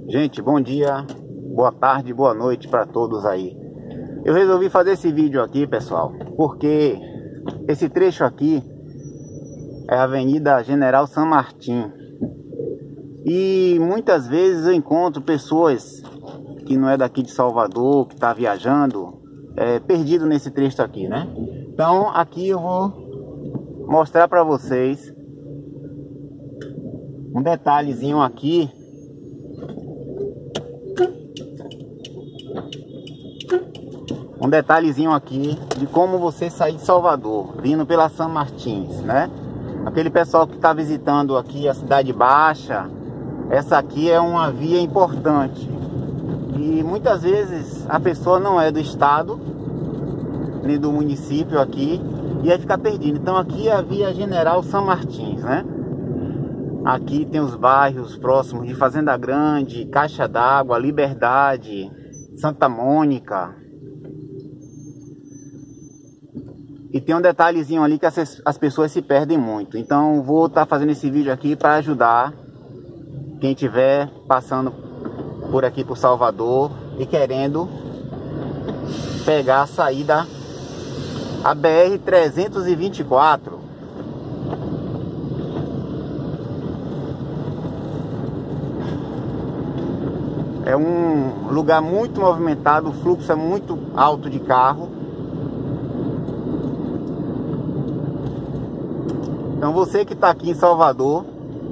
Gente, bom dia, boa tarde, boa noite para todos aí. Eu resolvi fazer esse vídeo aqui, pessoal, porque esse trecho aqui é a Avenida General San Martín. E muitas vezes eu encontro pessoas que não é daqui de Salvador, que está viajando, perdido nesse trecho aqui, né? Então aqui eu vou mostrar para vocês um detalhezinho aqui. Um detalhezinho aqui de como você sair de Salvador, vindo pela San Martín, né? Aquele pessoal que está visitando aqui a Cidade Baixa, essa aqui é uma via importante. E muitas vezes a pessoa não é do estado, nem do município aqui, e aí fica perdido. Então aqui é a via General San Martín, né? Aqui tem os bairros próximos de Fazenda Grande, Caixa d'Água, Liberdade, Santa Mônica. E tem um detalhezinho ali que as pessoas se perdem muito. Então vou estar fazendo esse vídeo aqui para ajudar quem estiver passando por aqui por Salvador e querendo pegar a saída, a BR-324. É um lugar muito movimentado, o fluxo é muito alto de carro. Então você que está aqui em Salvador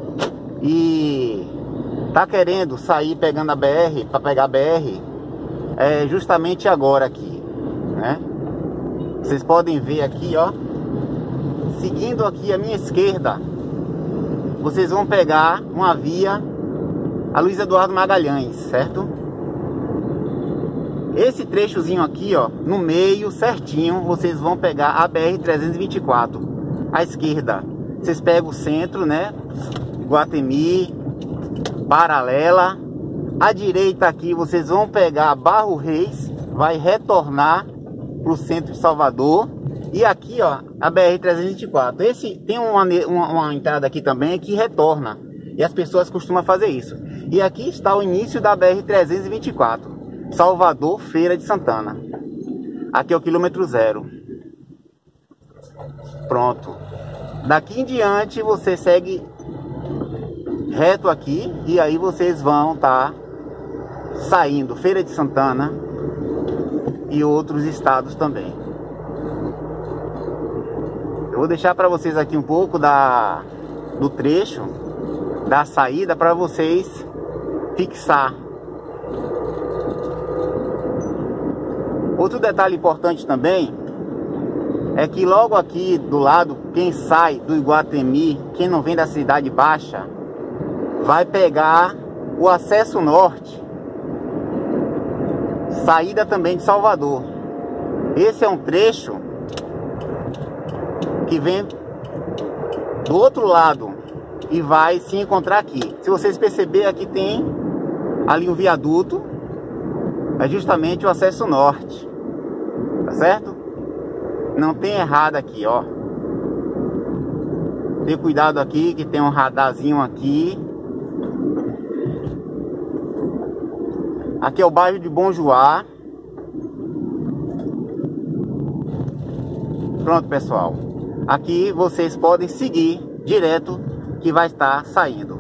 e está querendo sair pegando a BR, para pegar a BR, é justamente agora aqui, né? Vocês podem ver aqui, ó, seguindo aqui à minha esquerda, vocês vão pegar uma via, a Luiz Eduardo Magalhães, certo? Esse trechozinho aqui, ó, no meio certinho, vocês vão pegar a BR-324, à esquerda. Vocês pegam o centro, né? Iguatemi, Paralela. À direita aqui vocês vão pegar Barro Reis, vai retornar para o centro de Salvador. E aqui, ó, a BR-324. Esse tem uma entrada aqui também que retorna. E as pessoas costumam fazer isso. E aqui está o início da BR-324. Salvador, Feira de Santana. Aqui é o quilômetro 0. Pronto. Daqui em diante você segue reto aqui e aí vocês vão estar saindo Feira de Santana e outros estados também. Eu vou deixar para vocês aqui um pouco do trecho da saída para vocês fixar. Outro detalhe importante também é que logo aqui do lado, quem sai do Iguatemi, quem não vem da Cidade Baixa, vai pegar o acesso norte, saída também de Salvador. Esse é um trecho que vem do outro lado e vai se encontrar aqui. Se vocês perceberem, aqui tem ali um viaduto, é justamente o acesso norte, tá certo? Não tem errado aqui, ó. Tem cuidado aqui que tem um radarzinho aqui. Aqui é o bairro de Bom Joá. Pronto, pessoal. Aqui vocês podem seguir direto que vai estar saindo.